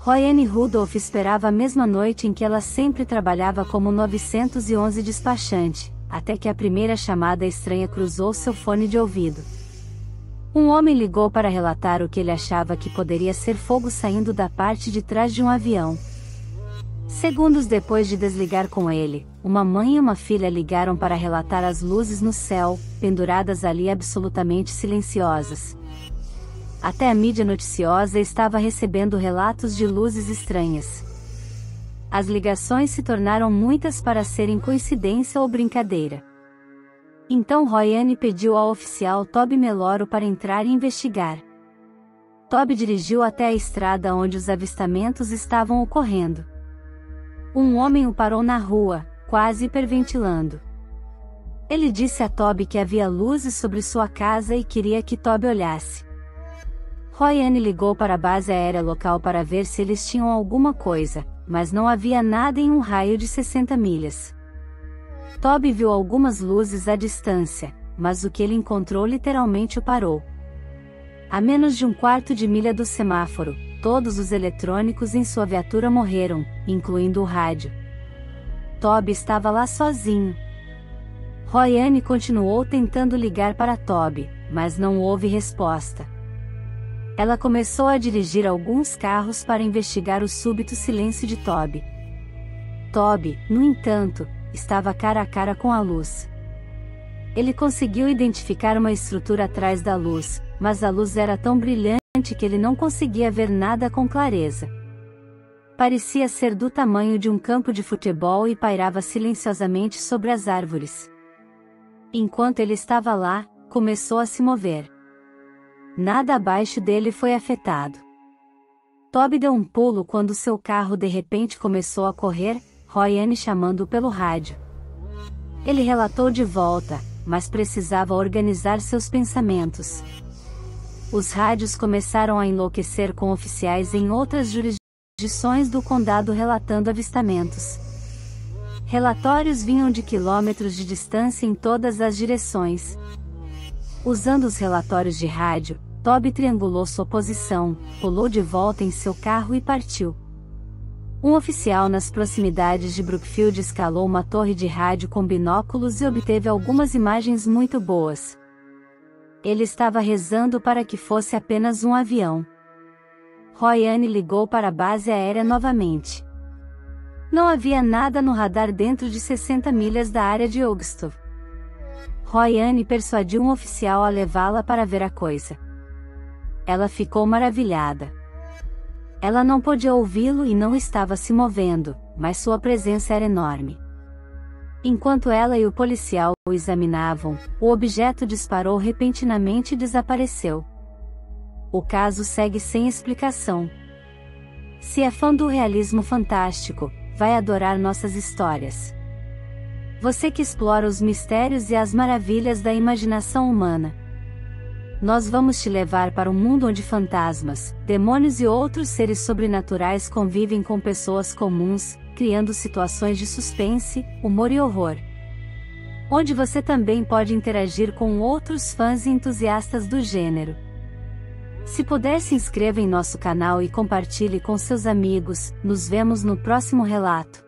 Royane Rudolph esperava a mesma noite em que ela sempre trabalhava como 911 despachante, até que a primeira chamada estranha cruzou seu fone de ouvido. Um homem ligou para relatar o que ele achava que poderia ser fogo saindo da parte de trás de um avião. Segundos depois de desligar com ele, uma mãe e uma filha ligaram para relatar as luzes no céu, penduradas ali absolutamente silenciosas. Até a mídia noticiosa estava recebendo relatos de luzes estranhas. As ligações se tornaram muitas para serem coincidência ou brincadeira. Então Royane pediu ao oficial Toby Meloro para entrar e investigar. Toby dirigiu até a estrada onde os avistamentos estavam ocorrendo. Um homem o parou na rua, quase hiperventilando. Ele disse a Toby que havia luzes sobre sua casa e queria que Toby olhasse. Royane ligou para a base aérea local para ver se eles tinham alguma coisa, mas não havia nada em um raio de 60 milhas. Toby viu algumas luzes à distância, mas o que ele encontrou literalmente o parou. A menos de um quarto de milha do semáforo, todos os eletrônicos em sua viatura morreram, incluindo o rádio. Toby estava lá sozinho. Royane continuou tentando ligar para Toby, mas não houve resposta. Ela começou a dirigir alguns carros para investigar o súbito silêncio de Toby. Toby, no entanto, estava cara a cara com a luz. Ele conseguiu identificar uma estrutura atrás da luz, mas a luz era tão brilhante que ele não conseguia ver nada com clareza. Parecia ser do tamanho de um campo de futebol e pairava silenciosamente sobre as árvores. Enquanto ele estava lá, começou a se mover. Nada abaixo dele foi afetado. Toby deu um pulo quando seu carro de repente começou a correr, Royane chamando-o pelo rádio. Ele relatou de volta, mas precisava organizar seus pensamentos. Os rádios começaram a enlouquecer com oficiais em outras jurisdições do condado relatando avistamentos. Relatórios vinham de quilômetros de distância em todas as direções. Usando os relatórios de rádio, Toby triangulou sua posição, pulou de volta em seu carro e partiu. Um oficial nas proximidades de Brookfield escalou uma torre de rádio com binóculos e obteve algumas imagens muito boas. Ele estava rezando para que fosse apenas um avião. Royane ligou para a base aérea novamente. Não havia nada no radar dentro de 60 milhas da área de Augusta. Royane persuadiu um oficial a levá-la para ver a coisa. Ela ficou maravilhada. Ela não podia ouvi-lo e não estava se movendo, mas sua presença era enorme. Enquanto ela e o policial o examinavam, o objeto disparou repentinamente e desapareceu. O caso segue sem explicação. Se é fã do realismo fantástico, vai adorar nossas histórias. Você que explora os mistérios e as maravilhas da imaginação humana. Nós vamos te levar para um mundo onde fantasmas, demônios e outros seres sobrenaturais convivem com pessoas comuns, criando situações de suspense, humor e horror. Onde você também pode interagir com outros fãs e entusiastas do gênero. Se puder, se inscreva em nosso canal e compartilhe com seus amigos. Nos vemos no próximo relato.